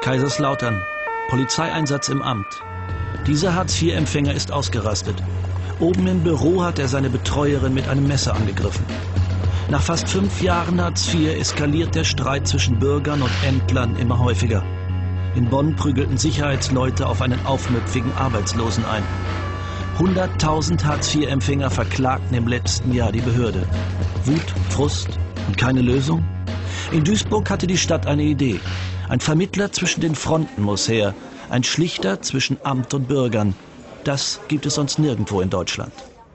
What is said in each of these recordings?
Kaiserslautern. Polizeieinsatz im Amt. Dieser Hartz-IV-Empfänger ist ausgerastet. Oben im Büro hat er seine Betreuerin mit einem Messer angegriffen. Nach fast 5 Jahren Hartz IV eskaliert der Streit zwischen Bürgern und Ämtlern immer häufiger. In Bonn prügelten Sicherheitsleute auf einen aufmüpfigen Arbeitslosen ein. 100.000 Hartz-IV-Empfänger verklagten im letzten Jahr die Behörde. Wut, Frust und keine Lösung? In Duisburg hatte die Stadt eine Idee. Ein Vermittler zwischen den Fronten muss her. Ein Schlichter zwischen Amt und Bürgern. Das gibt es sonst nirgendwo in Deutschland.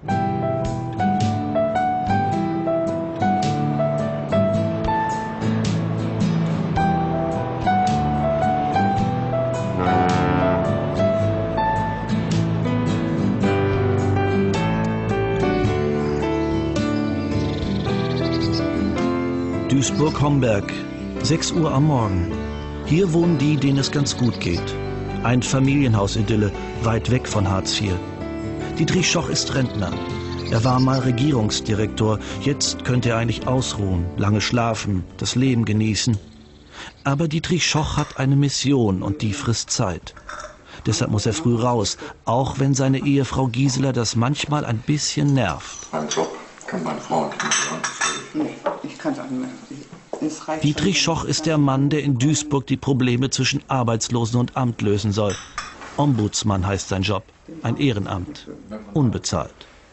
Duisburg-Homberg, 6 Uhr am Morgen. Hier wohnen die, denen es ganz gut geht. Ein Familienhausidylle, weit weg von Hartz IV. Dietrich Schoch ist Rentner. Er war mal Regierungsdirektor. Jetzt könnte er eigentlich ausruhen, lange schlafen, das Leben genießen. Aber Dietrich Schoch hat eine Mission und die frisst Zeit. Deshalb muss er früh raus, auch wenn seine Ehefrau Gisela das manchmal ein bisschen nervt. Mein Job kann meine Frau nicht machen. Nee, ich kann es auch nicht mehr. Dietrich Schoch ist der Mann, der in Duisburg die Probleme zwischen Arbeitslosen und Amt lösen soll. Ombudsmann heißt sein Job. Ein Ehrenamt. Unbezahlt.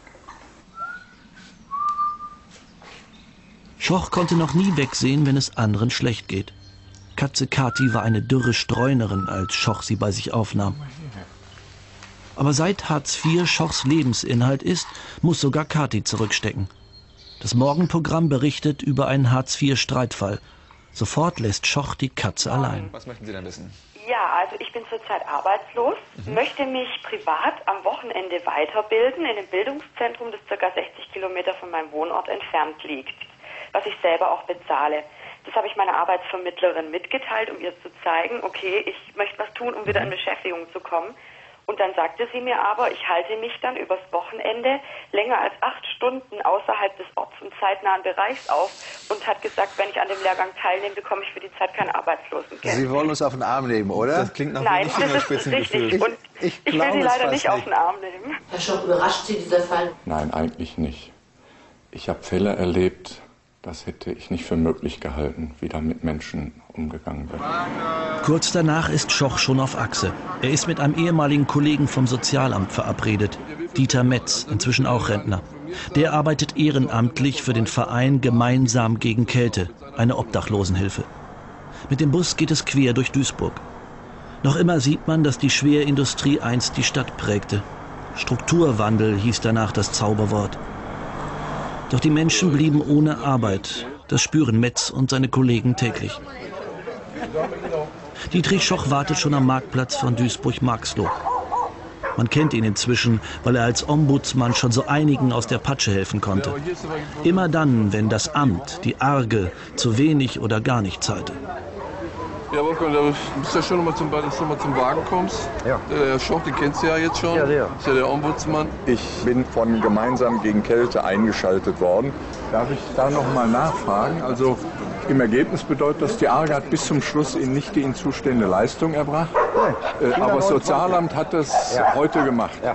Schoch konnte noch nie wegsehen, wenn es anderen schlecht geht. Katze Kathi war eine dürre Streunerin, als Schoch sie bei sich aufnahm. Aber seit Hartz IV Schochs Lebensinhalt ist, muss sogar Kathi zurückstecken. Das Morgenprogramm berichtet über einen Hartz-IV-Streitfall. Sofort lässt Schoch die Katze allein. Was möchten Sie denn wissen? Ja, also ich bin zurzeit arbeitslos, möchte mich privat am Wochenende weiterbilden in einem Bildungszentrum, das ca. 60 Kilometer von meinem Wohnort entfernt liegt, was ich selber auch bezahle. Das habe ich meiner Arbeitsvermittlerin mitgeteilt, um ihr zu zeigen, okay, ich möchte was tun, um wieder in Beschäftigung zu kommen. Und dann sagte sie mir aber, ich halte mich dann übers Wochenende länger als 8 Stunden außerhalb des orts- und zeitnahen Bereichs auf und hat gesagt, wenn ich an dem Lehrgang teilnehme, bekomme ich für die Zeit kein Arbeitslosengeld. Sie wollen uns auf den Arm nehmen, oder? Das klingt nach Nein, das ist richtig. Und ich will Sie leider nicht auf den Arm nehmen. Herr Schoch, überrascht Sie dieser Fall? Nein, eigentlich nicht. Ich habe Fälle erlebt, das hätte ich nicht für möglich gehalten, wie da mit Menschen umgegangen wird. Kurz danach ist Schoch schon auf Achse. Er ist mit einem ehemaligen Kollegen vom Sozialamt verabredet. Dieter Metz, inzwischen auch Rentner. Der arbeitet ehrenamtlich für den Verein Gemeinsam gegen Kälte, eine Obdachlosenhilfe. Mit dem Bus geht es quer durch Duisburg. Noch immer sieht man, dass die Schwerindustrie einst die Stadt prägte. Strukturwandel hieß danach das Zauberwort. Doch die Menschen blieben ohne Arbeit. Das spüren Metz und seine Kollegen täglich. Dietrich Schoch wartet schon am Marktplatz von Duisburg-Marxloh. Man kennt ihn inzwischen, weil er als Ombudsmann schon so einigen aus der Patsche helfen konnte. Immer dann, wenn das Amt, die Arge, zu wenig oder gar nicht zahlte. Ja, Wolfgang, du bist ja schon noch mal zum Wagen kommst. Ja. Der Herr Schoch, den kennst du ja jetzt schon. Ja, sehr. Ist ja der Ombudsmann. Ich bin von Gemeinsam gegen Kälte eingeschaltet worden. Darf ich da noch mal nachfragen? Also im Ergebnis bedeutet das, die Arge hat bis zum Schluss Ihnen nicht die Ihnen zustehende Leistung erbracht. Aber das Sozialamt hat das heute gemacht. Ja.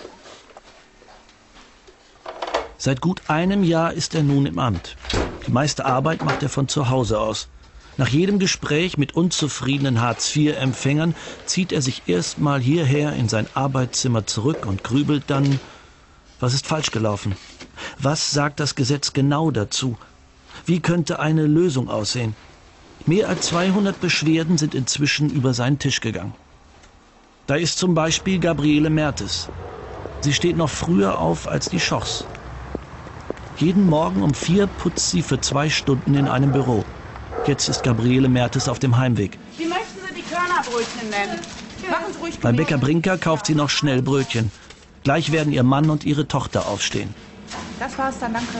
Seit gut einem Jahr ist er nun im Amt. Die meiste Arbeit macht er von zu Hause aus. Nach jedem Gespräch mit unzufriedenen Hartz-IV-Empfängern zieht er sich erstmal hierher in sein Arbeitszimmer zurück und grübelt dann, was ist falsch gelaufen? Was sagt das Gesetz genau dazu? Wie könnte eine Lösung aussehen? Mehr als 200 Beschwerden sind inzwischen über seinen Tisch gegangen. Da ist zum Beispiel Gabriele Mertes. Sie steht noch früher auf als die Schochs. Jeden Morgen um 4 putzt sie für 2 Stunden in einem Büro. Jetzt ist Gabriele Mertes auf dem Heimweg. Wie möchten Sie die Körnerbrötchen nennen? Machen Sie ruhig. Beim Bäcker Brinker kauft sie noch schnell Brötchen. Gleich werden ihr Mann und ihre Tochter aufstehen. Das war's dann, danke.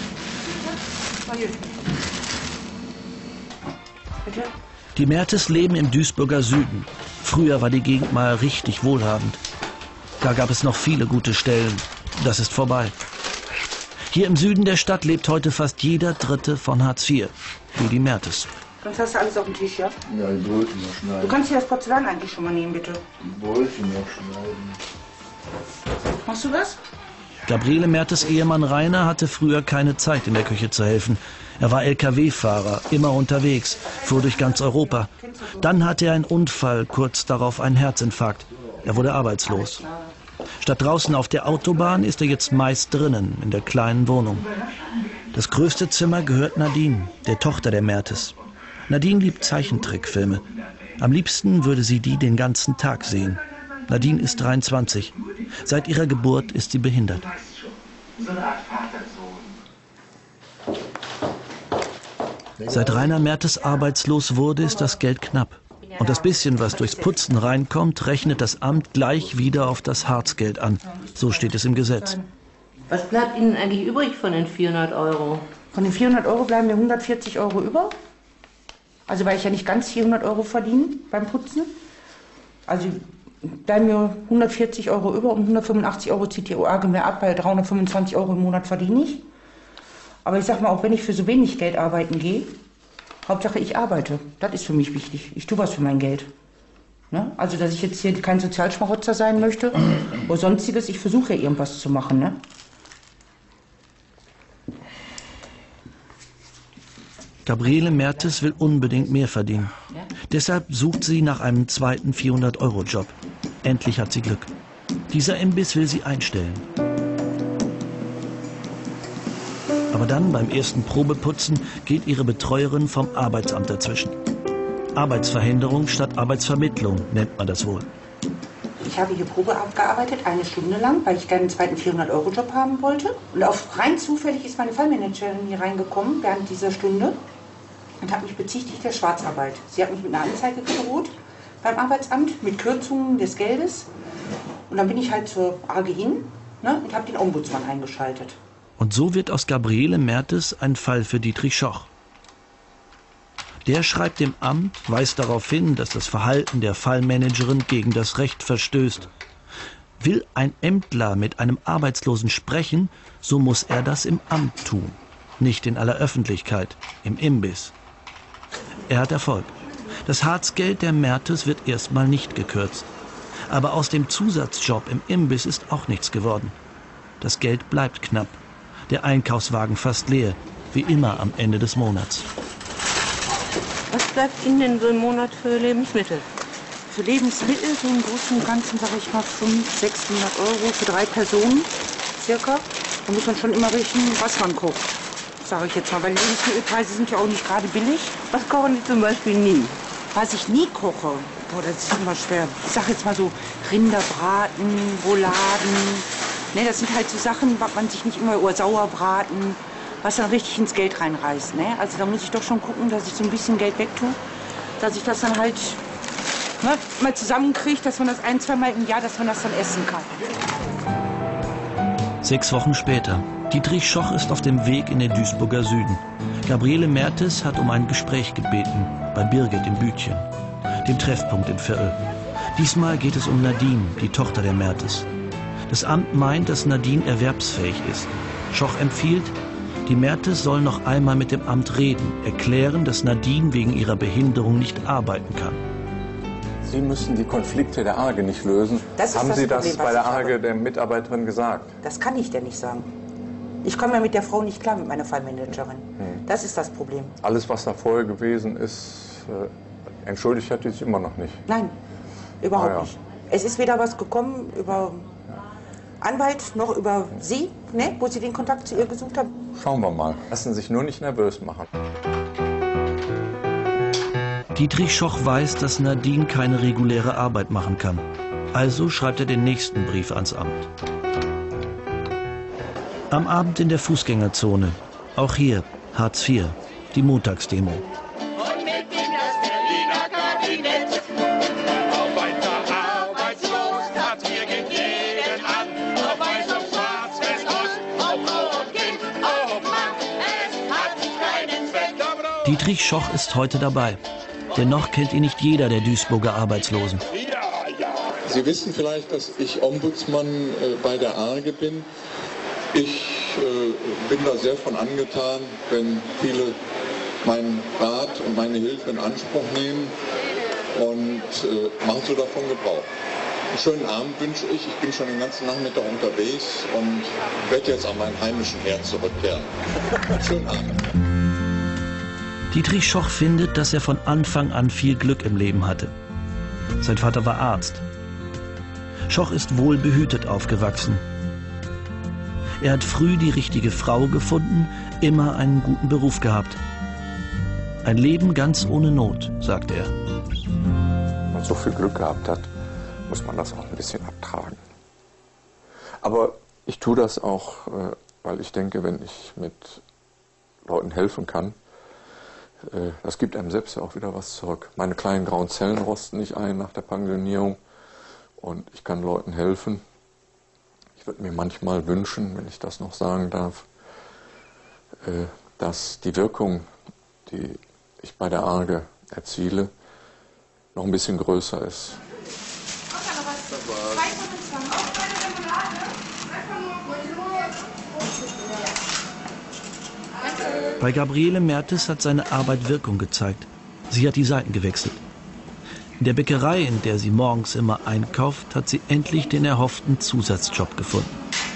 Bitte? Die Mertes leben im Duisburger Süden. Früher war die Gegend mal richtig wohlhabend. Da gab es noch viele gute Stellen. Das ist vorbei. Hier im Süden der Stadt lebt heute fast jeder Dritte von Hartz IV, wie die Mertes. Sonst hast du alles auf dem Tisch, ja? Ja, die Brötchen noch schneiden. Du kannst dir das Porzellan eigentlich schon mal nehmen, bitte. Die Brötchen noch schneiden. Machst du das? Gabriele Mertes Ehemann Rainer hatte früher keine Zeit, in der Küche zu helfen. Er war LKW-Fahrer, immer unterwegs, fuhr durch ganz Europa. Dann hatte er einen Unfall, kurz darauf einen Herzinfarkt. Er wurde arbeitslos. Statt draußen auf der Autobahn ist er jetzt meist drinnen, in der kleinen Wohnung. Das größte Zimmer gehört Nadine, der Tochter der Mertes. Nadine liebt Zeichentrickfilme. Am liebsten würde sie die den ganzen Tag sehen. Nadine ist 23. Seit ihrer Geburt ist sie behindert. Seit Rainer Mertes arbeitslos wurde, ist das Geld knapp. Und das bisschen, was durchs Putzen reinkommt, rechnet das Amt gleich wieder auf das Harzgeld an. So steht es im Gesetz. Was bleibt Ihnen eigentlich übrig von den 400 €? Von den 400 € bleiben mir 140 € über. Also weil ich ja nicht ganz 400 € verdiene beim Putzen. Also bleiben mir 140 € über und 185 € zieht die OAG mir ab, weil 325 € im Monat verdiene ich. Aber ich sag mal, auch wenn ich für so wenig Geld arbeiten gehe, Hauptsache ich arbeite. Das ist für mich wichtig. Ich tue was für mein Geld. Ne? Also dass ich jetzt hier kein Sozialschmarotzer sein möchte oder sonstiges, ich versuche ja irgendwas zu machen. Ne? Gabriele Mertes will unbedingt mehr verdienen. Deshalb sucht sie nach einem zweiten 400-Euro-Job. Endlich hat sie Glück. Dieser Imbiss will sie einstellen. Aber dann, beim ersten Probeputzen, geht ihre Betreuerin vom Arbeitsamt dazwischen. Arbeitsverhinderung statt Arbeitsvermittlung nennt man das wohl. Ich habe hier Probe abgearbeitet, 1 Stunde lang, weil ich gerne einen zweiten 400-Euro-Job haben wollte. Und rein zufällig ist meine Fallmanagerin hier reingekommen während dieser Stunde und hat mich bezichtigt der Schwarzarbeit. Sie hat mich mit einer Anzeige gedroht beim Arbeitsamt mit Kürzungen des Geldes. Und dann bin ich halt zur AG hin, ne, und habe den Ombudsmann eingeschaltet. Und so wird aus Gabriele Mertes ein Fall für Dietrich Schoch. Der schreibt dem Amt, weist darauf hin, dass das Verhalten der Fallmanagerin gegen das Recht verstößt. Will ein Ämtler mit einem Arbeitslosen sprechen, so muss er das im Amt tun, nicht in aller Öffentlichkeit, im Imbiss. Er hat Erfolg. Das Harzgeld der Mertes wird erstmal nicht gekürzt. Aber aus dem Zusatzjob im Imbiss ist auch nichts geworden. Das Geld bleibt knapp. Der Einkaufswagen fast leer, wie immer am Ende des Monats. Was bleibt Ihnen denn so im Monat für Lebensmittel? Für Lebensmittel, so im Großen und Ganzen, sage ich mal, 500, 600 € für 3 Personen circa. Da muss man schon immer rechnen, was man kocht, sage ich jetzt mal. Weil die Lebensmittelpreise sind ja auch nicht gerade billig. Was kochen Sie zum Beispiel nie? Was ich nie koche, boah, das ist immer schwer. Ich sage jetzt mal so Rinderbraten, Rouladen. Ne, das sind halt so Sachen, was man sich nicht immer, oder Sauerbraten, was dann richtig ins Geld reinreißt. Ne? Also da muss ich doch schon gucken, dass ich so ein bisschen Geld wegtue, dass ich das dann halt mal zusammenkriege, dass man das 1-, 2 Mal im Jahr, dass man das dann essen kann. 6 Wochen später. Dietrich Schoch ist auf dem Weg in den Duisburger Süden. Gabriele Mertes hat um ein Gespräch gebeten, bei Birgit im Bütchen, dem Treffpunkt im Viertel. Diesmal geht es um Nadine, die Tochter der Mertes. Das Amt meint, dass Nadine erwerbsfähig ist. Schoch empfiehlt, die Mertes soll noch einmal mit dem Amt reden, erklären, dass Nadine wegen ihrer Behinderung nicht arbeiten kann. Sie müssen die Konflikte der ARGE nicht lösen. Haben Sie das bei der ARGE der Mitarbeiterin gesagt? Das kann ich dir nicht sagen. Ich komme ja mit der Frau nicht klar, mit meiner Fallmanagerin. Das ist das Problem. Alles, was da vorher gewesen ist, entschuldigt hat die sich immer noch nicht? Nein, überhaupt nicht. Es ist weder was gekommen über Anwalt noch über Sie, ne, wo Sie den Kontakt zu ihr gesucht haben. Schauen wir mal. Lassen Sie sich nur nicht nervös machen. Dietrich Schoch weiß, dass Nadine keine reguläre Arbeit machen kann. Also schreibt er den nächsten Brief ans Amt. Am Abend in der Fußgängerzone. Auch hier Hartz IV, die Montagsdemo. Und mit ihm das Berliner Kabinett. Auf weiter arbeitslos, Hartz IV geht jeden an. Auf weiß und schwarz, West, Ost, auf Frau und Kind, auf Mann, es hat keinen Zweck. Dietrich Schoch ist heute dabei. Dennoch kennt ihn nicht jeder der Duisburger Arbeitslosen. Sie wissen vielleicht, dass ich Ombudsmann bei der ARGE bin. Ich bin da sehr von angetan, wenn viele meinen Rat und meine Hilfe in Anspruch nehmen und machen so davon Gebrauch. Einen schönen Abend wünsche ich. Ich bin schon den ganzen Nachmittag unterwegs und werde jetzt an meinen heimischen Herd zurückkehren. Schönen Abend. Dietrich Schoch findet, dass er von Anfang an viel Glück im Leben hatte. Sein Vater war Arzt. Schoch ist wohlbehütet aufgewachsen. Er hat früh die richtige Frau gefunden, immer einen guten Beruf gehabt. Ein Leben ganz ohne Not, sagt er. Wenn man so viel Glück gehabt hat, muss man das auch ein bisschen abtragen. Aber ich tue das auch, weil ich denke, wenn ich mit Leuten helfen kann, das gibt einem selbst ja auch wieder was zurück. Meine kleinen grauen Zellen rosten nicht ein nach der Pensionierung und ich kann Leuten helfen. Ich würde mir manchmal wünschen, wenn ich das noch sagen darf, dass die Wirkung, die ich bei der Arge erziele, noch ein bisschen größer ist. Bei Gabriele Mertes hat seine Arbeit Wirkung gezeigt. Sie hat die Seiten gewechselt. In der Bäckerei, in der sie morgens immer einkauft, hat sie endlich den erhofften Zusatzjob gefunden.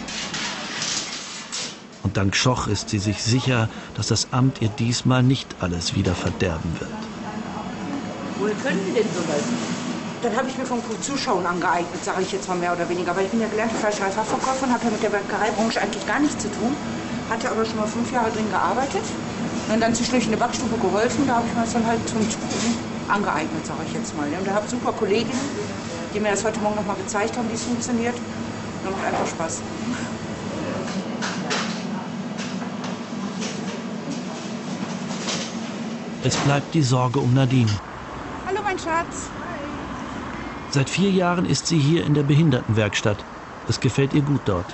Und dank Schoch ist sie sich sicher, dass das Amt ihr diesmal nicht alles wieder verderben wird. Woher können Sie denn sowas? Dann habe ich mir vom Zuschauen angeeignet, sage ich jetzt mal mehr oder weniger. Weil ich bin ja gelernte Fleischerei-Fachverkäuferin, habe ja mit der Bäckereibranche eigentlich gar nichts zu tun. Hatte aber schon mal 5 Jahre drin gearbeitet und dann zwischendurch in der Backstube geholfen. Da habe ich mir das dann halt zum angeeignet, sage ich jetzt mal. Und da habe ich super Kolleginnen, die mir das heute Morgen noch mal gezeigt haben, wie es funktioniert. Und das macht einfach Spaß. Es bleibt die Sorge um Nadine. Hallo mein Schatz. Seit 4 Jahren ist sie hier in der Behindertenwerkstatt. Es gefällt ihr gut dort.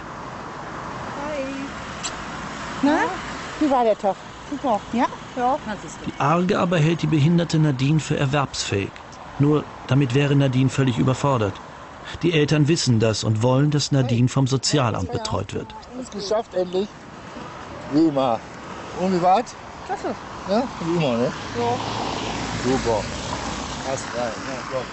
Na, wie war der Tag? Super. Ja? Ja. Die Arge aber hält die behinderte Nadine für erwerbsfähig. Nur damit wäre Nadine völlig überfordert. Die Eltern wissen das und wollen, dass Nadine vom Sozialamt betreut wird. Ist geschafft endlich. Wie immer. Und wie war's? Klasse. Ja, wie immer, ne? Ja. Super. Passt rein. Ja, klar.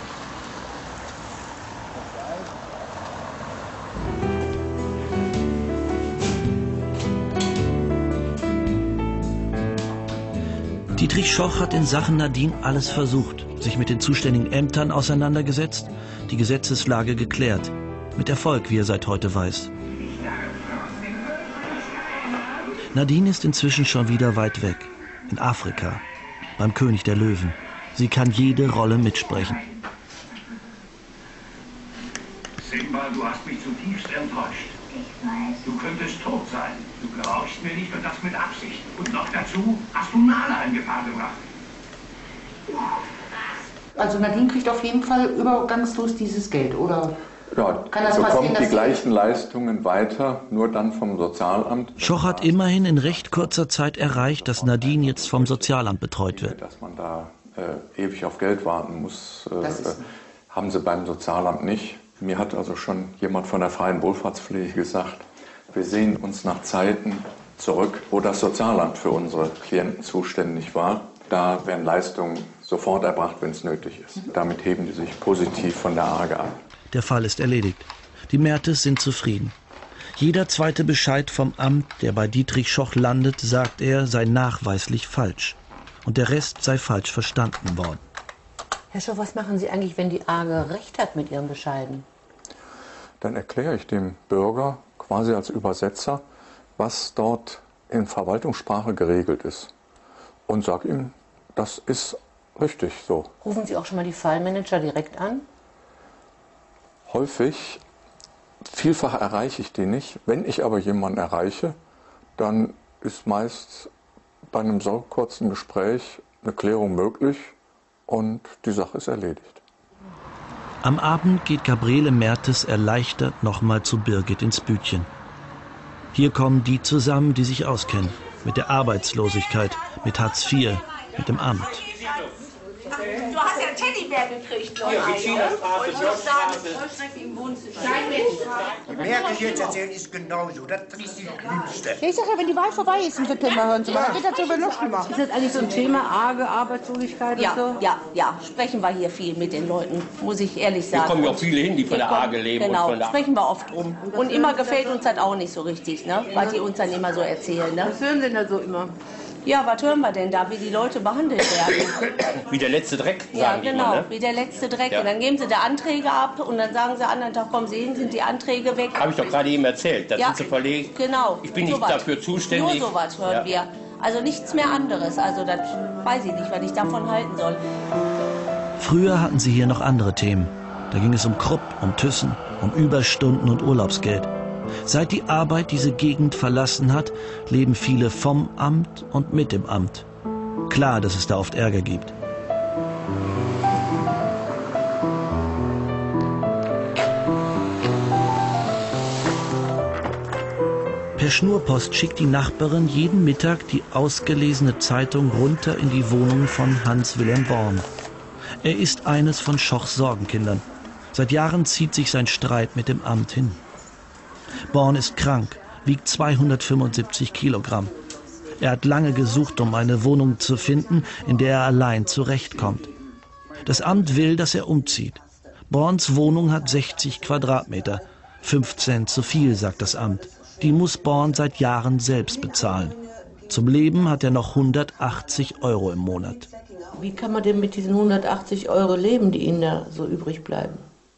Dietrich Schoch hat in Sachen Nadine alles versucht, sich mit den zuständigen Ämtern auseinandergesetzt, die Gesetzeslage geklärt. Mit Erfolg, wie er seit heute weiß. Nadine ist inzwischen schon wieder weit weg, in Afrika, beim König der Löwen. Sie kann jede Rolle mitsprechen. Simba, du hast mich zutiefst enttäuscht. Ich weiß. Du könntest tot sein. Du gehorchst mir nicht und das mit Absicht. Und noch dazu hast du Nala in Gefahr gebracht. Also Nadine kriegt auf jeden Fall übergangslos dieses Geld, oder? Ja, Kann das bekommt passieren, die dass gleichen Leistungen weiter, nur dann vom Sozialamt. Schoch hat immerhin in recht kurzer Zeit erreicht, dass Nadine jetzt vom Sozialamt betreut wird. Dass man da ewig auf Geld warten muss, haben sie beim Sozialamt nicht. Mir hat also schon jemand von der freien Wohlfahrtspflege gesagt, wir sehen uns nach Zeiten zurück, wo das Sozialamt für unsere Klienten zuständig war. Da werden Leistungen sofort erbracht, wenn es nötig ist. Damit heben die sich positiv von der Arge ab. Der Fall ist erledigt. Die Mertes sind zufrieden. Jeder zweite Bescheid vom Amt, der bei Dietrich Schoch landet, sagt er, sei nachweislich falsch. Und der Rest sei falsch verstanden worden. Herr Schoch, was machen Sie eigentlich, wenn die Arge recht hat mit Ihren Bescheiden? Dann erkläre ich dem Bürger quasi als Übersetzer, was dort in Verwaltungssprache geregelt ist. Und sage ihm, das ist richtig so. Rufen Sie auch schon mal die Fallmanager direkt an? Häufig, vielfach erreiche ich die nicht. Wenn ich aber jemanden erreiche, dann ist meist bei einem so kurzen Gespräch eine Klärung möglich und die Sache ist erledigt. Am Abend geht Gabriele Mertes erleichtert nochmal zu Birgit ins Bütchen. Hier kommen die zusammen, die sich auskennen. Mit der Arbeitslosigkeit, mit Hartz IV, mit dem Amt. Du hast ja einen Teddybär gekriegt, Leute. Ja, Straße, Vollstrecke im Wohnzimmer. Mehr ich jetzt erzählen, ist genauso. Das ist die Schlimmste. Ich sag ja, wenn die Wahl vorbei ist, wird das mal hören zu machen. Dann geht das sogar noch schlimmer. Ist das eigentlich so ein Thema, arge Arbeitslosigkeit Ja, und so? ja. Sprechen wir hier viel mit den Leuten, muss ich ehrlich sagen. Hier kommen ja auch viele hin, die von der Arge leben. Genau, und von der sprechen wir oft drum. Und immer gefällt uns das auch nicht so richtig, ne? Was die uns dann immer so erzählen. Ne? Was hören Sie denn da so immer? Ja, was hören wir denn da, wie die Leute behandelt werden? Wie der letzte Dreck, sagen Ja, die genau, immer, ne? wie der letzte Dreck. Ja. Und dann geben sie da Anträge ab und dann sagen sie am anderen Tag, komm, sehen, sind die Anträge weg. Habe ich doch gerade eben erzählt. Das Ja, sind sie verlegt. Genau. Ich bin nicht sowas. dafür zuständig. Nur sowas hören wir. Also nichts mehr anderes. Also das weiß ich nicht, was ich davon halten soll. Früher hatten sie hier noch andere Themen. Da ging es um Krupp, um Thyssen, um Überstunden und Urlaubsgeld. Seit die Arbeit diese Gegend verlassen hat, leben viele vom Amt und mit dem Amt. Klar, dass es da oft Ärger gibt. Per Schnurpost schickt die Nachbarin jeden Mittag die ausgelesene Zeitung runter in die Wohnung von Hans-Wilhelm Born. Er ist eines von Schochs Sorgenkindern. Seit Jahren zieht sich sein Streit mit dem Amt hin. Born ist krank, wiegt 275 Kilogramm. Er hat lange gesucht, um eine Wohnung zu finden, in der er allein zurechtkommt. Das Amt will, dass er umzieht. Borns Wohnung hat 60 Quadratmeter. 15 zu viel, sagt das Amt. Die muss Born seit Jahren selbst bezahlen. Zum Leben hat er noch 180 € im Monat. Wie kann man denn mit diesen 180 € leben, die Ihnen da so übrig bleiben?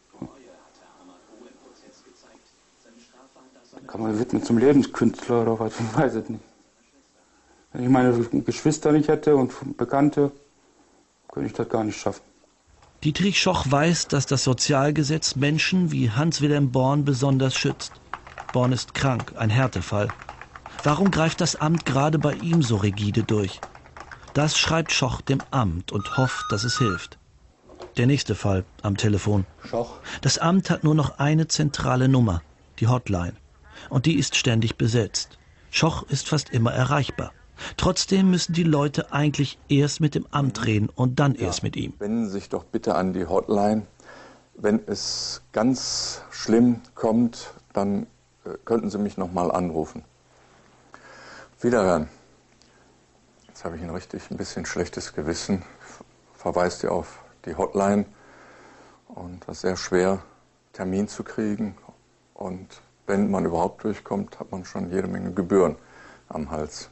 Kann man widmen zum Lebenskünstler oder was, ich weiß es nicht. Wenn ich meine Geschwister nicht hätte und Bekannte, könnte ich das gar nicht schaffen. Dietrich Schoch weiß, dass das Sozialgesetz Menschen wie Hans-Wilhelm Born besonders schützt. Born ist krank, ein Härtefall. Warum greift das Amt gerade bei ihm so rigide durch? Das schreibt Schoch dem Amt und hofft, dass es hilft. Der nächste Fall am Telefon. Schoch. Das Amt hat nur noch eine zentrale Nummer, die Hotline. Und die ist ständig besetzt. Schoch ist fast immer erreichbar. Trotzdem müssen die Leute eigentlich erst mit dem Amt reden und dann erst mit ihm. Wenden Sie sich doch bitte an die Hotline. Wenn es ganz schlimm kommt, dann könnten Sie mich noch mal anrufen. Wiederhören. Jetzt habe ich ein bisschen schlechtes Gewissen. Verweist ihr auf die Hotline. Und das ist sehr schwer, Termin zu kriegen. Und wenn man überhaupt durchkommt, hat man schon jede Menge Gebühren am Hals.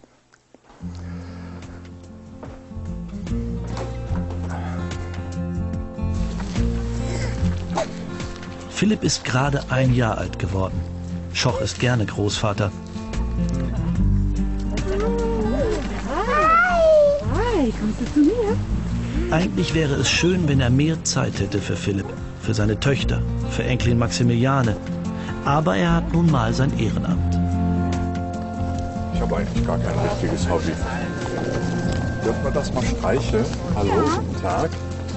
Philipp ist gerade 1 Jahr alt geworden. Schoch ist gerne Großvater. Hi, kommst du zu mir? Eigentlich wäre es schön, wenn er mehr Zeit hätte für Philipp, für seine Töchter, für Enkelin Maximiliane. Aber er hat nun mal sein Ehrenamt. Ich habe eigentlich gar kein richtiges Hobby. Dürfen wir das mal streicheln? Hallo, guten Tag.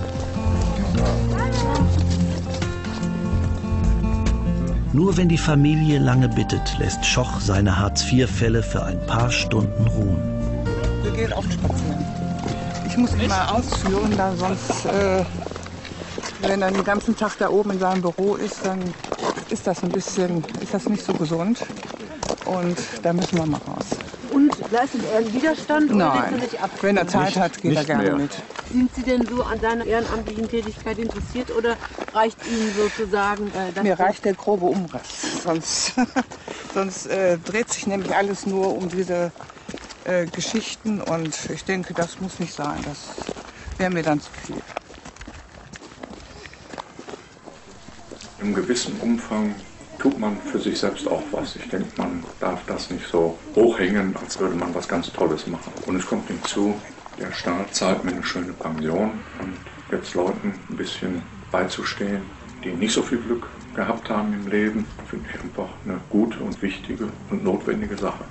Nur wenn die Familie lange bittet, lässt Schoch seine Hartz-IV-Fälle für ein paar Stunden ruhen. Wir gehen oft spazieren. Ich muss immer ausführen, da sonst, wenn er den ganzen Tag da oben in seinem Büro ist, dann ist das nicht so gesund. Und da müssen wir mal raus. Und leistet er einen Widerstand? Nein, oder nicht ab? wenn er Zeit hat, geht er gerne mit. Sind Sie denn so an seiner ehrenamtlichen Tätigkeit interessiert oder reicht Ihnen sozusagen das? Mir reicht der grobe Umriss. Sonst dreht sich nämlich alles nur um diese Geschichten und ich denke, das muss nicht sein. Das wäre mir dann zu viel. Im gewissen Umfang tut man für sich selbst auch was. Ich denke, man darf das nicht so hochhängen, als würde man was ganz Tolles machen. Und es kommt hinzu, der Staat zahlt mir eine schöne Pension und jetzt Leuten ein bisschen beizustehen, die nicht so viel Glück gehabt haben im Leben, finde ich einfach eine gute und wichtige und notwendige Sache.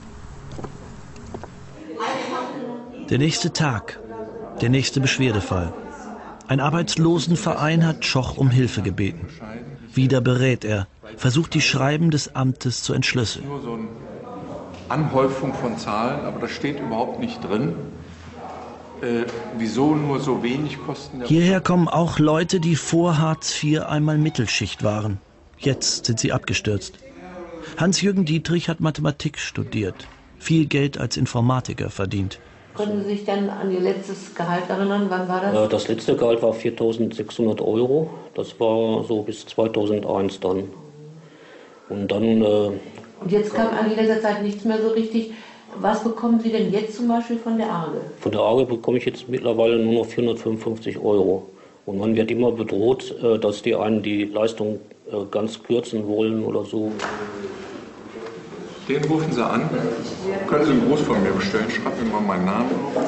Der nächste Tag, der nächste Beschwerdefall. Ein Arbeitslosenverein hat Schoch um Hilfe gebeten. Wieder berät er, versucht die Schreiben des Amtes zu entschlüsseln. Nur so eine Anhäufung von Zahlen, aber das steht überhaupt nicht drin. Wieso nur so wenig Kosten? Hierher kommen auch Leute, die vor Hartz IV einmal Mittelschicht waren. Jetzt sind sie abgestürzt. Hans-Jürgen Dietrich hat Mathematik studiert, viel Geld als Informatiker verdient. Können Sie sich dann an Ihr letztes Gehalt erinnern? Wann war das? Das letzte Gehalt war 4.600 €. Das war so bis 2001 dann. Und dann... Und jetzt kam an dieser Zeit nichts mehr so richtig. Was bekommen Sie denn jetzt zum Beispiel von der ARGE? Von der ARGE bekomme ich jetzt mittlerweile nur noch 455 €. Und man wird immer bedroht, dass die einen die Leistung ganz kürzen wollen oder so. Den rufen Sie an. Können Sie einen Gruß von mir bestellen? Schreibt mir mal meinen Namen auf.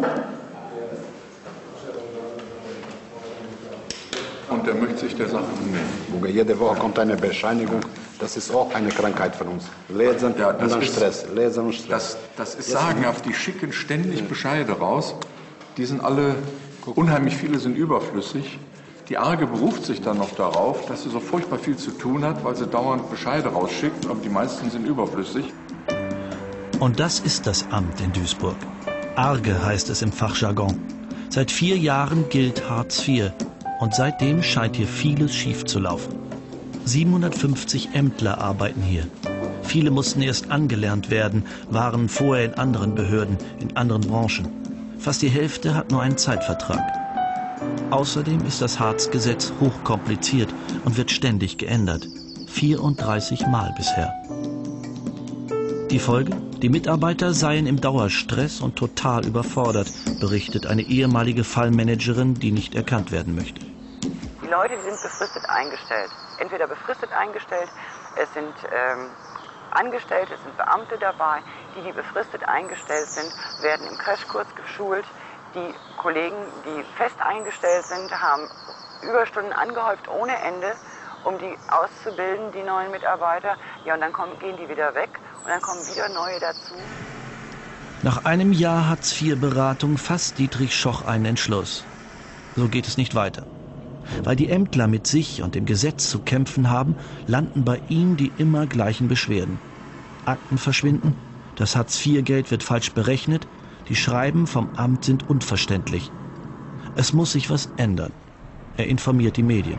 Und der möchte sich der Sache annehmen. Jede Woche kommt eine Bescheinigung. Das ist auch eine Krankheit von uns. Lesen und dann Stress. Lesen und Stress. Das ist sagenhaft. Die schicken ständig Bescheide raus. Die sind alle, unheimlich viele sind überflüssig. Die ARGE beruft sich dann noch darauf, dass sie so furchtbar viel zu tun hat, weil sie dauernd Bescheide rausschickt, aber die meisten sind überflüssig. Und das ist das Amt in Duisburg. ARGE heißt es im Fachjargon. Seit 4 Jahren gilt Hartz IV. Und seitdem scheint hier vieles schief zu laufen. 750 Ämtler arbeiten hier. Viele mussten erst angelernt werden, waren vorher in anderen Behörden, in anderen Branchen. Fast die Hälfte hat nur einen Zeitvertrag. Außerdem ist das Hartz-Gesetz hochkompliziert und wird ständig geändert. 34 Mal bisher. Die Folge? Die Mitarbeiter seien im Dauerstress und total überfordert, berichtet eine ehemalige Fallmanagerin, die nicht erkannt werden möchte. Die Leute sind befristet eingestellt. Entweder befristet eingestellt, es sind Angestellte, es sind Beamte dabei. Die befristet eingestellt sind, werden im Crashkurs geschult. Die Kollegen, die fest eingestellt sind, haben Überstunden angehäuft ohne Ende, um die auszubilden, die neuen Mitarbeiter. Ja, und dann gehen die wieder weg und dann kommen wieder neue dazu. Nach einem Jahr Hartz-IV-Beratung fasst Dietrich Schoch einen Entschluss. So geht es nicht weiter. Weil die Ämtler mit sich und dem Gesetz zu kämpfen haben, landen bei ihm die immer gleichen Beschwerden. Akten verschwinden, das Hartz-IV-Geld wird falsch berechnet, die Schreiben vom Amt sind unverständlich. Es muss sich was ändern. Er informiert die Medien.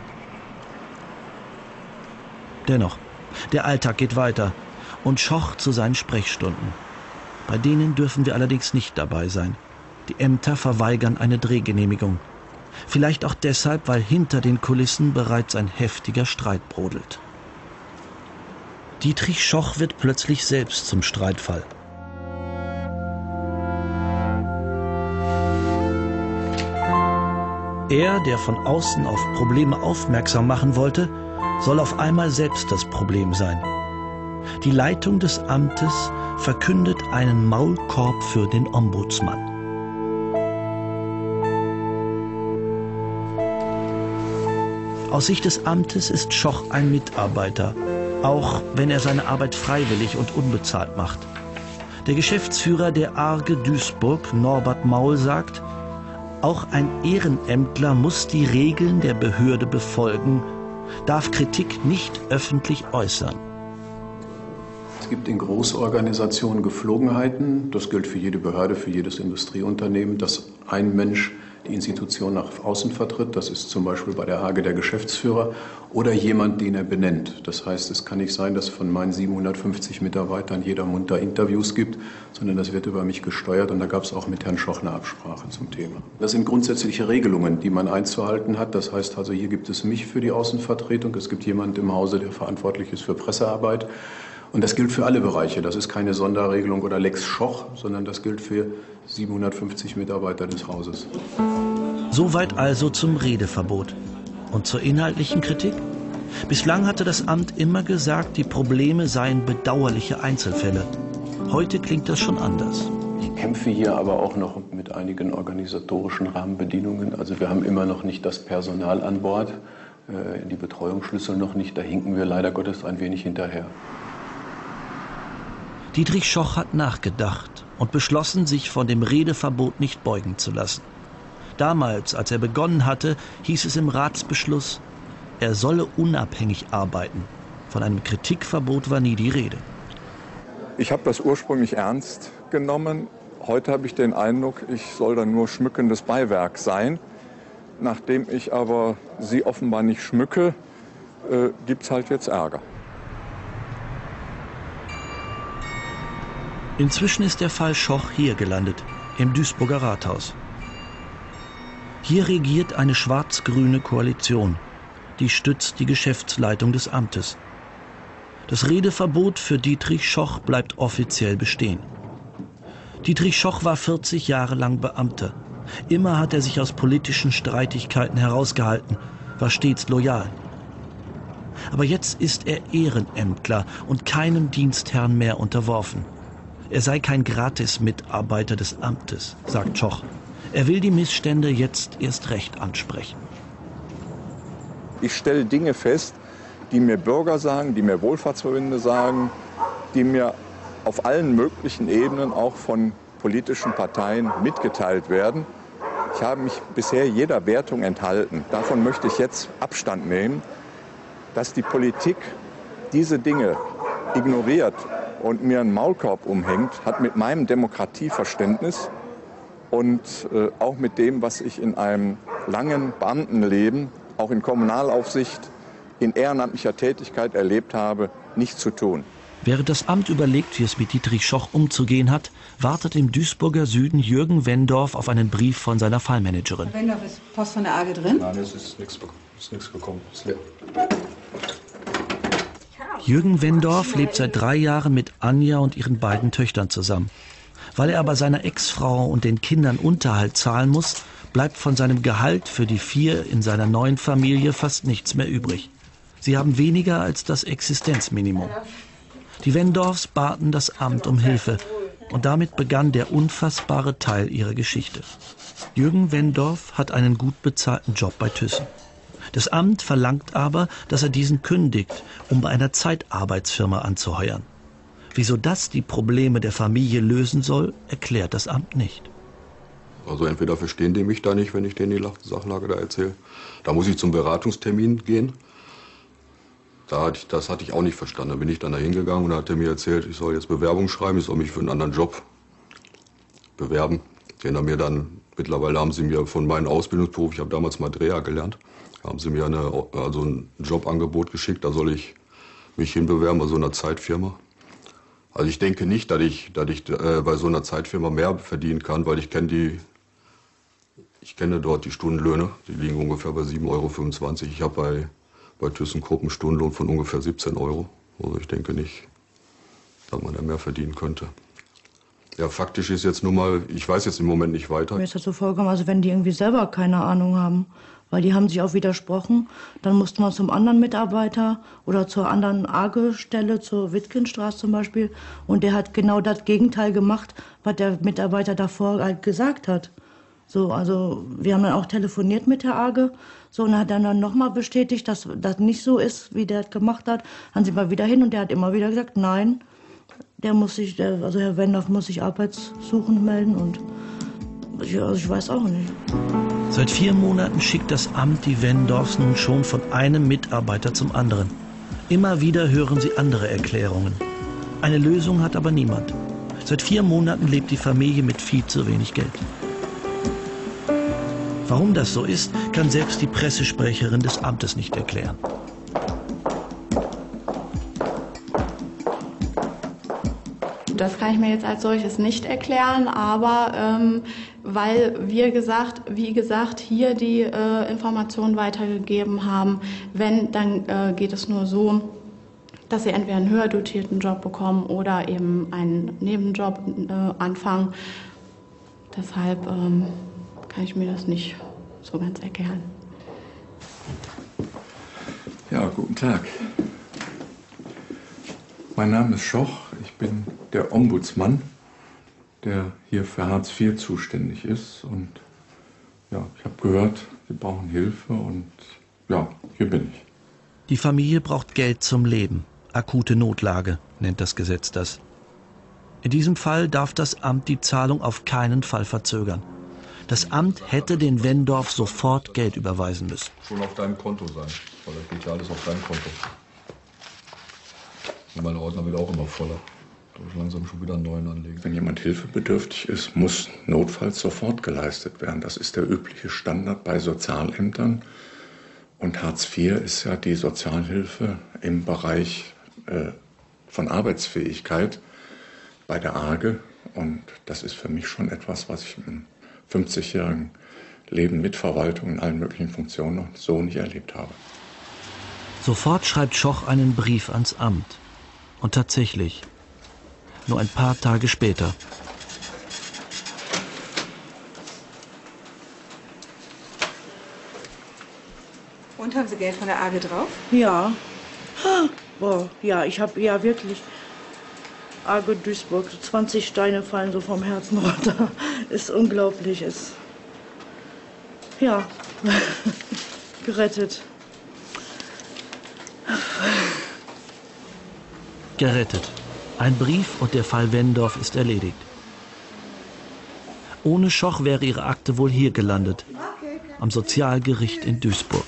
Dennoch, der Alltag geht weiter und Schoch zu seinen Sprechstunden. Bei denen dürfen wir allerdings nicht dabei sein. Die Ämter verweigern eine Drehgenehmigung. Vielleicht auch deshalb, weil hinter den Kulissen bereits ein heftiger Streit brodelt. Dietrich Schoch wird plötzlich selbst zum Streitfall. Er, der von außen auf Probleme aufmerksam machen wollte, soll auf einmal selbst das Problem sein. Die Leitung des Amtes verkündet einen Maulkorb für den Ombudsmann. Aus Sicht des Amtes ist Schoch ein Mitarbeiter, auch wenn er seine Arbeit freiwillig und unbezahlt macht. Der Geschäftsführer der ARGE Duisburg, Norbert Maul, sagt, auch ein Ehrenämtler muss die Regeln der Behörde befolgen, darf Kritik nicht öffentlich äußern. Es gibt in Großorganisationen Geflogenheiten, das gilt für jede Behörde, für jedes Industrieunternehmen, dass ein Mensch die Institution nach außen vertritt. Das ist zum Beispiel bei der ARGE der Geschäftsführer oder jemand, den er benennt. Das heißt, es kann nicht sein, dass von meinen 750 Mitarbeitern jeder munter Interviews gibt, sondern das wird über mich gesteuert und da gab es auch mit Herrn Schoch eine Absprache zum Thema. Das sind grundsätzliche Regelungen, die man einzuhalten hat. Das heißt also, hier gibt es mich für die Außenvertretung, es gibt jemanden im Hause, der verantwortlich ist für Pressearbeit. Und das gilt für alle Bereiche. Das ist keine Sonderregelung oder Lex Schoch, sondern das gilt für 750 Mitarbeiter des Hauses. Soweit also zum Redeverbot. Und zur inhaltlichen Kritik? Bislang hatte das Amt immer gesagt, die Probleme seien bedauerliche Einzelfälle. Heute klingt das schon anders. Ich kämpfe hier aber auch noch mit einigen organisatorischen Rahmenbedingungen. Also wir haben immer noch nicht das Personal an Bord, die Betreuungsschlüssel noch nicht. Da hinken wir leider Gottes ein wenig hinterher. Dietrich Schoch hat nachgedacht und beschlossen, sich von dem Redeverbot nicht beugen zu lassen. Damals, als er begonnen hatte, hieß es im Ratsbeschluss, er solle unabhängig arbeiten. Von einem Kritikverbot war nie die Rede. Ich habe das ursprünglich ernst genommen heute habe ich den Eindruck, ich soll dann nur schmückendes Beiwerk sein. Nachdem ich aber sie offenbar nicht schmücke, gibt es halt jetzt Ärger. Inzwischen ist der Fall Schoch hier gelandet, im Duisburger Rathaus. Hier regiert eine schwarz-grüne Koalition. Die stützt die Geschäftsleitung des Amtes. Das Redeverbot für Dietrich Schoch bleibt offiziell bestehen. Dietrich Schoch war 40 Jahre lang Beamter. Immer hat er sich aus politischen Streitigkeiten herausgehalten, war stets loyal. Aber jetzt ist er Ehrenämtler und keinem Dienstherrn mehr unterworfen. Er sei kein Gratis-Mitarbeiter des Amtes, sagt Schoch. Er will die Missstände jetzt erst recht ansprechen. Ich stelle Dinge fest, die mir Bürger sagen, die mir Wohlfahrtsverbände sagen, die mir auf allen möglichen Ebenen auch von politischen Parteien mitgeteilt werden. Ich habe mich bisher jeder Wertung enthalten. Davon möchte ich jetzt Abstand nehmen, dass die Politik diese Dinge ignoriert und mir einen Maulkorb umhängt, hat mit meinem Demokratieverständnis und auch mit dem, was ich in einem langen Beamtenleben, auch in Kommunalaufsicht, in ehrenamtlicher Tätigkeit erlebt habe, nichts zu tun. Während das Amt überlegt, wie es mit Dietrich Schoch umzugehen hat, wartet im Duisburger Süden Jürgen Wendorf auf einen Brief von seiner Fallmanagerin. Herr Wendorf, ist Post von der AG drin? Nein, es ist nichts gekommen. Es ist leer. Jürgen Wendorf lebt seit 3 Jahren mit Anja und ihren beiden Töchtern zusammen. Weil er aber seiner Ex-Frau und den Kindern Unterhalt zahlen muss, bleibt von seinem Gehalt für die 4 in seiner neuen Familie fast nichts mehr übrig. Sie haben weniger als das Existenzminimum. Die Wendorfs baten das Amt um Hilfe und damit begann der unfassbare Teil ihrer Geschichte. Jürgen Wendorf hat einen gut bezahlten Job bei Thyssen. Das Amt verlangt aber, dass er diesen kündigt, um bei einer Zeitarbeitsfirma anzuheuern. Wieso das die Probleme der Familie lösen soll, erklärt das Amt nicht. Also entweder verstehen die mich da nicht, wenn ich denen die Sachlage da erzähle. Da muss ich zum Beratungstermin gehen. Das hatte ich auch nicht verstanden. Da bin ich dann da hingegangen und hat er mir erzählt, ich soll jetzt Bewerbung schreiben, ich soll mich für einen anderen Job bewerben. Mittlerweile haben sie mir von meinem Ausbildungsberuf, ich habe damals mal Dreher gelernt, haben sie mir ein Jobangebot geschickt, da soll ich mich hinbewerben bei so einer Zeitfirma. Also ich denke nicht, dass ich bei so einer Zeitfirma mehr verdienen kann, weil ich kenne dort die Stundenlöhne, die liegen ungefähr bei 7,25 €. Ich habe bei ThyssenKrupp einen Stundenlohn von ungefähr 17 €. Also ich denke nicht, dass man da mehr verdienen könnte. Ja, faktisch ist jetzt nun mal, ich weiß jetzt im Moment nicht weiter. Mir ist das so vollkommen, also wenn die irgendwie selber keine Ahnung haben, weil die haben sich auch widersprochen, dann musste man zum anderen Mitarbeiter oder zur anderen AG-Stelle, zur Wittgenstraße zum Beispiel, und der hat genau das Gegenteil gemacht, was der Mitarbeiter davor halt gesagt hat. So, also wir haben dann auch telefoniert mit der AG, so, und hat dann nochmal bestätigt, dass das nicht so ist, wie der das gemacht hat. Dann sind wir wieder hin und der hat immer wieder gesagt, nein, also Herr Wendorf muss sich arbeitssuchend melden und ich weiß auch nicht. Seit 4 Monaten schickt das Amt die Wendorfs nun schon von einem Mitarbeiter zum anderen. Immer wieder hören sie andere Erklärungen. Eine Lösung hat aber niemand. Seit 4 Monaten lebt die Familie mit viel zu wenig Geld. Warum das so ist, kann selbst die Pressesprecherin des Amtes nicht erklären. Das kann ich mir jetzt als solches nicht erklären, aber weil wir wie gesagt, hier die Informationen weitergegeben haben, dann geht es nur so, dass sie entweder einen höher dotierten Job bekommen oder eben einen Nebenjob anfangen. Deshalb kann ich mir das nicht so ganz erklären. Ja, guten Tag. Mein Name ist Schoch. Ich bin der Ombudsmann, der hier für Hartz IV zuständig ist. Und ja, ich habe gehört, Sie brauchen Hilfe und ja, hier bin ich. Die Familie braucht Geld zum Leben. Akute Notlage nennt das Gesetz das. In diesem Fall darf das Amt die Zahlung auf keinen Fall verzögern. Das Amt hätte den Wendorf sofort Geld überweisen müssen. Schon auf deinem Konto sein, weil das geht ja alles auf dein Konto. Und mein Ordner wird auch immer voller. langsam schon wieder einen neuen anlegen. Wenn jemand hilfebedürftig ist, muss notfalls sofort geleistet werden. Das ist der übliche Standard bei Sozialämtern. Und Hartz IV ist ja die Sozialhilfe im Bereich von Arbeitsfähigkeit bei der AGE. Und das ist für mich schon etwas, was ich im 50-jährigen Leben mit Verwaltung in allen möglichen Funktionen noch so nicht erlebt habe. Sofort schreibt Schoch einen Brief ans Amt. Und tatsächlich, nur ein paar Tage später. Und haben Sie Geld von der AGE drauf? Ja. Boah, ja, ich habe ja wirklich AGE Duisburg, 20 Steine fallen so vom Herzen runter. Ist unglaublich, ist ja gerettet. Gerettet. Ein Brief und der Fall Wendorf ist erledigt. Ohne Schoch wäre ihre Akte wohl hier gelandet, am Sozialgericht in Duisburg.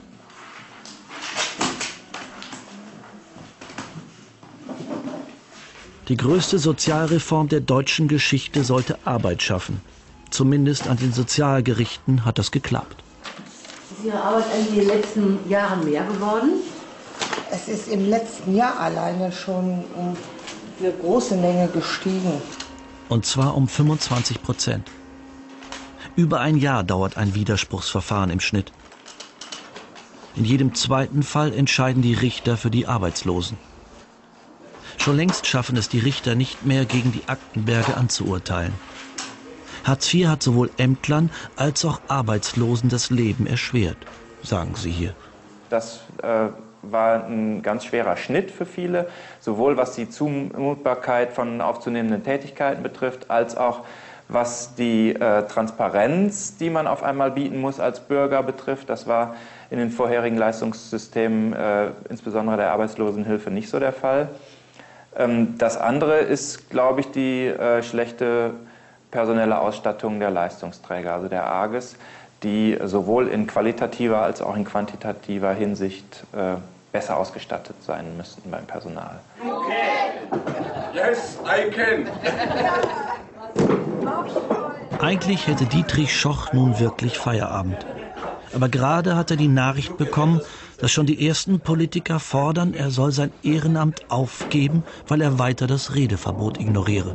Die größte Sozialreform der deutschen Geschichte sollte Arbeit schaffen. Zumindest an den Sozialgerichten hat das geklappt. Ist Ihre Arbeit in den letzten Jahren mehr geworden? Es ist im letzten Jahr alleine schon um eine große Menge gestiegen. Und zwar um 25%. Über ein Jahr dauert ein Widerspruchsverfahren im Schnitt. In jedem zweiten Fall entscheiden die Richter für die Arbeitslosen. Schon längst schaffen es die Richter nicht mehr, gegen die Aktenberge anzuurteilen. Hartz IV hat sowohl Ämtlern als auch Arbeitslosen das Leben erschwert, sagen sie hier. Das war ein ganz schwerer Schnitt für viele, sowohl was die Zumutbarkeit von aufzunehmenden Tätigkeiten betrifft, als auch was die Transparenz, die man auf einmal bieten muss als Bürger, betrifft. Das war in den vorherigen Leistungssystemen, insbesondere der Arbeitslosenhilfe, nicht so der Fall. Das andere ist, glaube ich, die schlechte personelle Ausstattung der Leistungsträger, also der AGES, die sowohl in qualitativer als auch in quantitativer Hinsicht besser ausgestattet sein müssten beim Personal. Yes, I can. Eigentlich hätte Dietrich Schoch nun wirklich Feierabend. Aber gerade hat er die Nachricht bekommen, dass schon die ersten Politiker fordern, er soll sein Ehrenamt aufgeben, weil er weiter das Redeverbot ignoriere.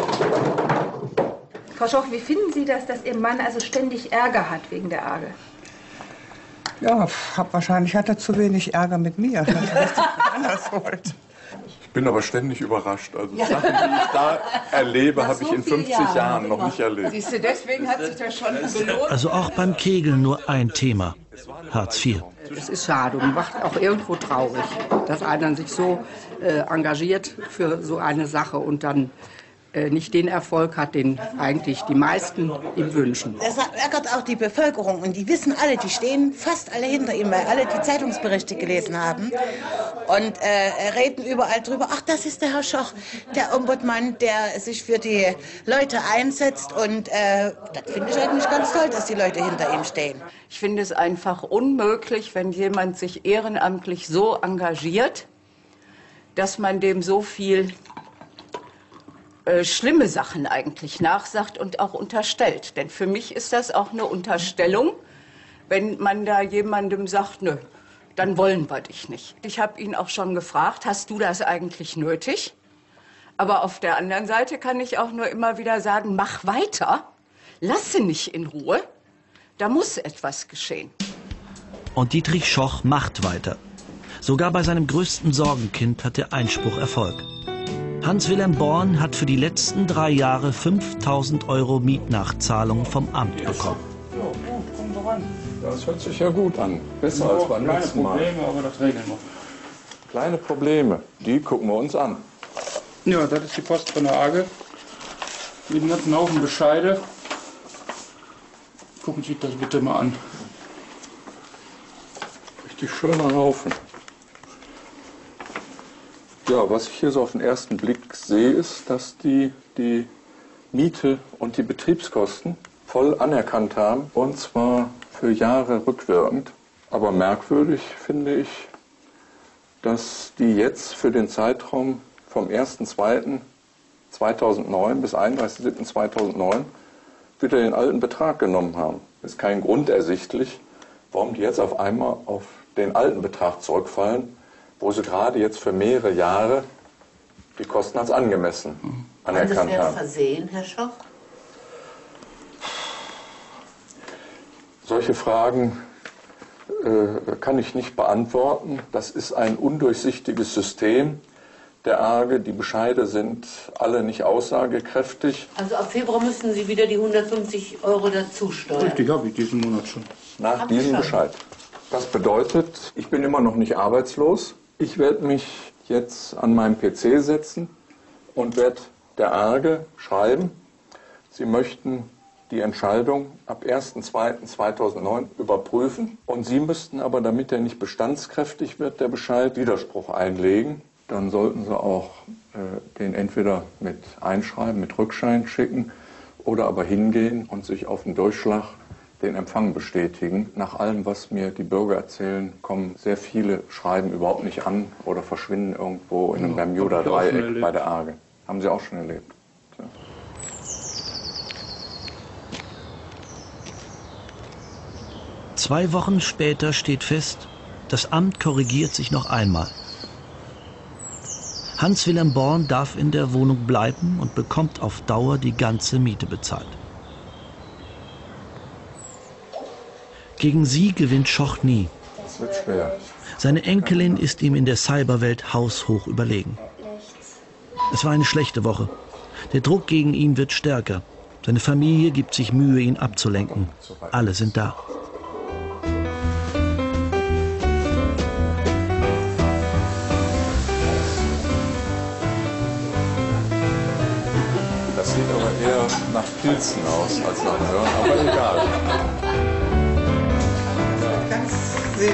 Frau Schoch, wie finden Sie das, dass Ihr Mann also ständig Ärger hat wegen der AGE? Ja, wahrscheinlich hat er zu wenig Ärger mit mir. Anders wollte. Ich bin aber ständig überrascht. Also Sachen, die ich da erlebe, habe ich in 50 Jahren noch nicht erlebt. Siehst du, deswegen hat sich das schon gelohnt. Also auch beim Kegeln nur ein Thema: Hartz IV. Es ist schade und macht auch irgendwo traurig, dass einer sich so engagiert für so eine Sache und dann nicht den Erfolg hat, den eigentlich die meisten ihm wünschen. Das ärgert auch die Bevölkerung und die wissen alle, die stehen fast alle hinter ihm, weil alle die Zeitungsberichte gelesen haben und reden überall drüber, ach, das ist der Herr Schoch, der Ombudsmann, der sich für die Leute einsetzt und das finde ich eigentlich ganz toll, dass die Leute hinter ihm stehen. Ich finde es einfach unmöglich, wenn jemand sich ehrenamtlich so engagiert, dass man dem so viel schlimme Sachen eigentlich nachsagt und auch unterstellt. Denn für mich ist das auch eine Unterstellung, wenn man da jemandem sagt, nö, dann wollen wir dich nicht. Ich habe ihn auch schon gefragt, hast du das eigentlich nötig? Aber auf der anderen Seite kann ich auch nur immer wieder sagen, mach weiter, lass sie nicht in Ruhe, da muss etwas geschehen. Und Dietrich Schoch macht weiter. Sogar bei seinem größten Sorgenkind hat der Einspruch Erfolg. Hans-Wilhelm Born hat für die letzten 3 Jahre 5.000 € Mietnachzahlung vom Amt bekommen. Das hört sich ja gut an. Besser als beim letzten Mal. Kleine Probleme, aber das regeln wir. Kleine Probleme, die gucken wir uns an. Ja, das ist die Post von der AGE. Mit einem ganzen Haufen Bescheide. Gucken Sie sich das bitte mal an. Richtig schöner Haufen. Ja, was ich hier so auf den ersten Blick sehe, ist, dass die Miete und die Betriebskosten voll anerkannt haben, und zwar für Jahre rückwirkend. Aber merkwürdig finde ich, dass die jetzt für den Zeitraum vom 1.2.2009 bis 31.7.2009 wieder den alten Betrag genommen haben. Es ist kein Grund ersichtlich, warum die jetzt auf einmal auf den alten Betrag zurückfallen, wo sie gerade jetzt für mehrere Jahre die Kosten als angemessen anerkannt haben. Das Versehen, Herr Schoch? Solche Fragen kann ich nicht beantworten. Das ist ein undurchsichtiges System der ARGE. Die Bescheide sind alle nicht aussagekräftig. Also ab Februar müssen Sie wieder die 150 € dazu steuern. Richtig, habe ich diesen Monat schon. Nach diesem Bescheid. Das bedeutet, ich bin immer noch nicht arbeitslos. Ich werde mich jetzt an meinen PC setzen und werde der ARGE schreiben, Sie möchten die Entscheidung ab 1.2.2009 überprüfen. Und Sie müssten aber, damit er nicht bestandskräftig wird, der Bescheid, Widerspruch einlegen. Dann sollten Sie auch den entweder mit Einschreiben, mit Rückschein schicken oder aber hingehen und sich auf den Durchschlag den Empfang bestätigen. Nach allem, was mir die Bürger erzählen, kommen sehr viele Schreiben überhaupt nicht an oder verschwinden irgendwo in einem Bermuda-Dreieck bei der ARGE. Haben Sie auch schon erlebt? Ja. Zwei Wochen später steht fest, das Amt korrigiert sich noch einmal. Hans-Wilhelm Born darf in der Wohnung bleiben und bekommt auf Dauer die ganze Miete bezahlt. Gegen sie gewinnt Schoch nie. Das wird schwer. Seine Enkelin ist ihm in der Cyberwelt haushoch überlegen. Es war eine schlechte Woche. Der Druck gegen ihn wird stärker. Seine Familie gibt sich Mühe, ihn abzulenken. Alle sind da. Das sieht aber eher nach Pilzen aus als nach Möhren, aber egal. Ganz selig.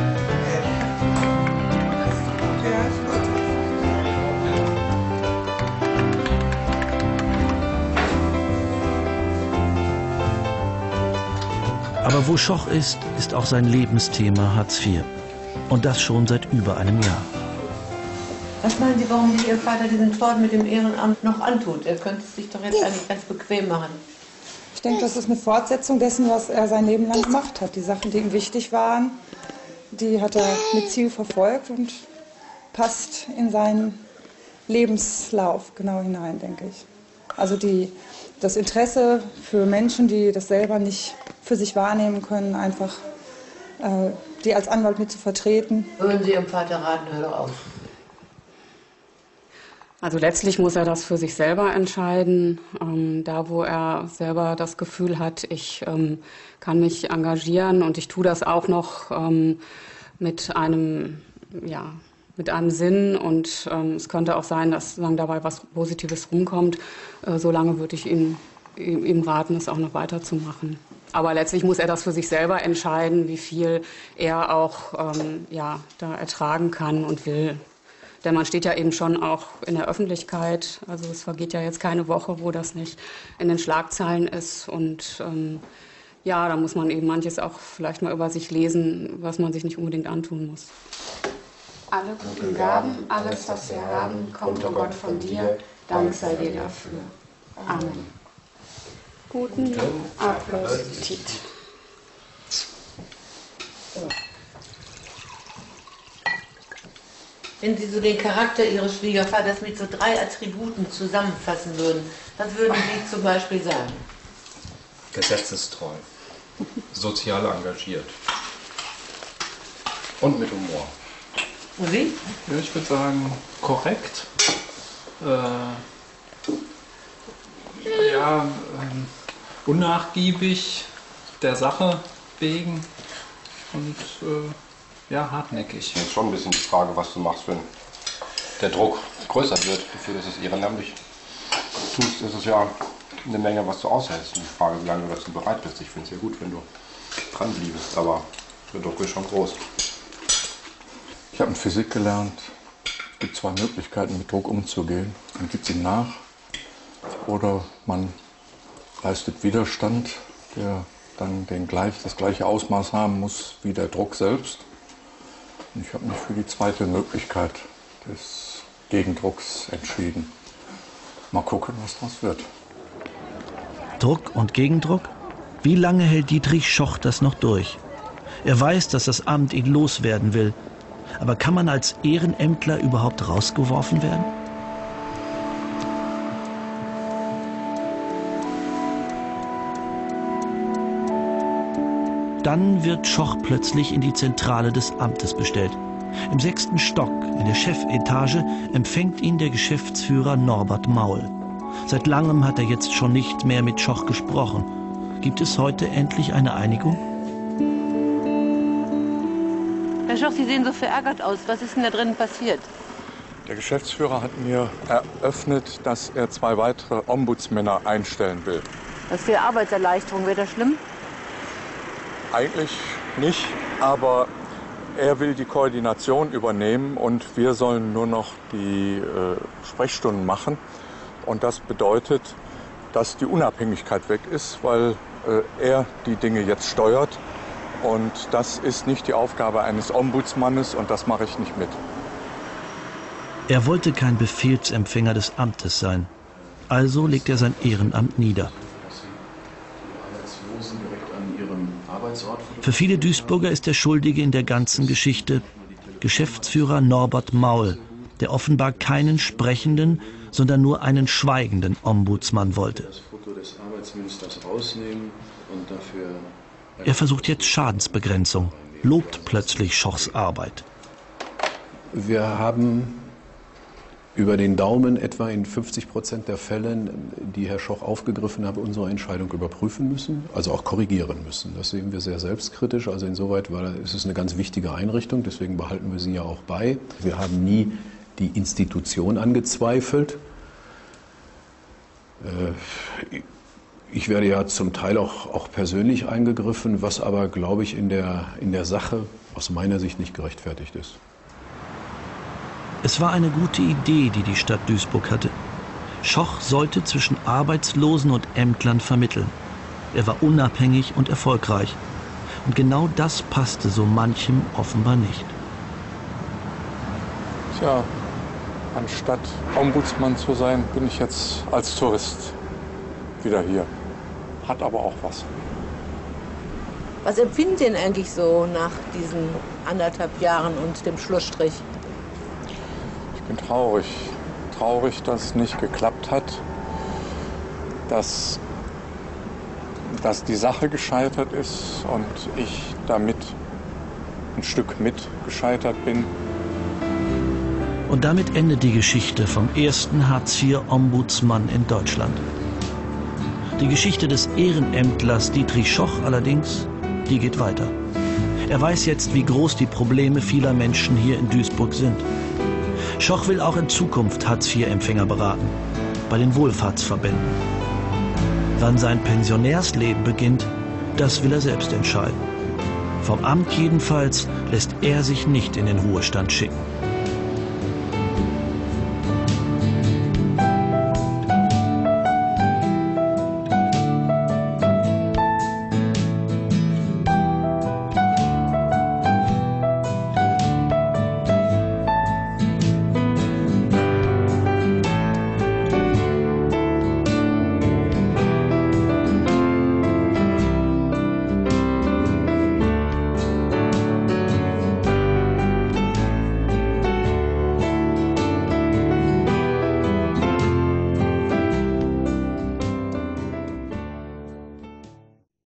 Aber wo Schoch ist, ist auch sein Lebensthema Hartz IV. Und das schon seit über einem Jahr. Was meinen Sie, warum Ihr Vater diesen Tort mit dem Ehrenamt noch antut? Er könnte es sich doch jetzt eigentlich ganz bequem machen. Ich denke, das ist eine Fortsetzung dessen, was er sein Leben lang gemacht hat. Die Sachen, die ihm wichtig waren, die hat er mit Ziel verfolgt und passt in seinen Lebenslauf genau hinein, denke ich. Also das Interesse für Menschen, die das selber nicht für sich wahrnehmen können, einfach die als Anwalt mit zu vertreten. Würden Sie Ihrem Vater raten, hör doch auf? Also letztlich muss er das für sich selber entscheiden. Da, wo er selber das Gefühl hat, ich kann mich engagieren und ich tue das auch noch mit einem Sinn. Und es könnte auch sein, dass dabei was Positives rumkommt. Solange würde ich ihm raten, es auch noch weiterzumachen. Aber letztlich muss er das für sich selber entscheiden, wie viel er auch da ertragen kann und will. Denn man steht ja eben schon auch in der Öffentlichkeit. Also es vergeht ja jetzt keine Woche, wo das nicht in den Schlagzeilen ist. Und da muss man eben manches auch vielleicht mal über sich lesen, was man sich nicht unbedingt antun muss. Alle guten Gaben, alles, was wir haben, kommt, o Gott, von dir. Dank sei dir dafür. Amen. Guten Appetit. Wenn Sie so den Charakter Ihres Schwiegervaters mit so 3 Attributen zusammenfassen würden, was würden Sie zum Beispiel sagen? Gesetzestreu, sozial engagiert und mit Humor. Und Sie? Ja, ich würde sagen, korrekt. Unnachgiebig, der Sache wegen und hartnäckig. Das ist schon ein bisschen die Frage, was du machst, wenn der Druck größer wird. Dafür, dass es ehrenamtlich tust, ist es ja eine Menge, was du aushältst. Und die Frage, wie lange du dazu bereit bist. Ich finde es ja gut, wenn du dran bliebst, aber der Druck ist schon groß. Ich habe in Physik gelernt, es gibt 2 Möglichkeiten, mit Druck umzugehen. Man gibt ihm nach oder man leistet Widerstand, der dann das gleiche Ausmaß haben muss wie der Druck selbst. Und ich habe mich für die zweite Möglichkeit des Gegendrucks entschieden. Mal gucken, was daraus wird. Druck und Gegendruck? Wie lange hält Dietrich Schoch das noch durch? Er weiß, dass das Amt ihn loswerden will. Aber kann man als Ehrenämtler überhaupt rausgeworfen werden? Dann wird Schoch plötzlich in die Zentrale des Amtes bestellt. Im 6. Stock, in der Chefetage, empfängt ihn der Geschäftsführer Norbert Maul. Seit langem hat er jetzt schon nicht mehr mit Schoch gesprochen. Gibt es heute endlich eine Einigung? Herr Schoch, Sie sehen so verärgert aus. Was ist denn da drin passiert? Der Geschäftsführer hat mir eröffnet, dass er 2 weitere Ombudsmänner einstellen will. Was für Arbeitserleichterung, wäre das schlimm? Eigentlich nicht, aber er will die Koordination übernehmen und wir sollen nur noch die Sprechstunden machen. Und das bedeutet, dass die Unabhängigkeit weg ist, weil er die Dinge jetzt steuert. Und das ist nicht die Aufgabe eines Ombudsmannes und das mache ich nicht mit. Er wollte kein Befehlsempfänger des Amtes sein. Also legt er sein Ehrenamt nieder. Für viele Duisburger ist der Schuldige in der ganzen Geschichte Geschäftsführer Norbert Maul, der offenbar keinen sprechenden, sondern nur einen schweigenden Ombudsmann wollte. Er versucht jetzt Schadensbegrenzung, lobt plötzlich Schochs Arbeit. Wir haben über den Daumen etwa in 50% der Fällen, die Herr Schoch aufgegriffen hat, unsere Entscheidung überprüfen müssen, also auch korrigieren müssen. Das sehen wir sehr selbstkritisch. Also insoweit ist es eine ganz wichtige Einrichtung, deswegen behalten wir sie ja auch bei. Wir haben nie die Institution angezweifelt. Ich werde ja zum Teil auch persönlich eingegriffen, was aber, glaube ich, in der Sache aus meiner Sicht nicht gerechtfertigt ist. Es war eine gute Idee, die die Stadt Duisburg hatte. Schoch sollte zwischen Arbeitslosen und Ämtlern vermitteln. Er war unabhängig und erfolgreich. Und genau das passte so manchem offenbar nicht. Tja, anstatt Ombudsmann zu sein, bin ich jetzt als Tourist wieder hier. Hat aber auch was. Was empfinden Sie denn eigentlich so nach diesen 1,5 Jahren und dem Schlussstrich? Ich bin traurig. Traurig, dass es nicht geklappt hat. Dass die Sache gescheitert ist und ich damit ein Stück mit gescheitert bin. Und damit endet die Geschichte vom ersten Hartz-IV-Ombudsmann in Deutschland. Die Geschichte des Ehrenämtlers Dietrich Schoch allerdings, die geht weiter. Er weiß jetzt, wie groß die Probleme vieler Menschen hier in Duisburg sind. Schoch will auch in Zukunft Hartz-IV-Empfänger beraten, bei den Wohlfahrtsverbänden. Wann sein Pensionärsleben beginnt, das will er selbst entscheiden. Vom Amt jedenfalls lässt er sich nicht in den Ruhestand schicken.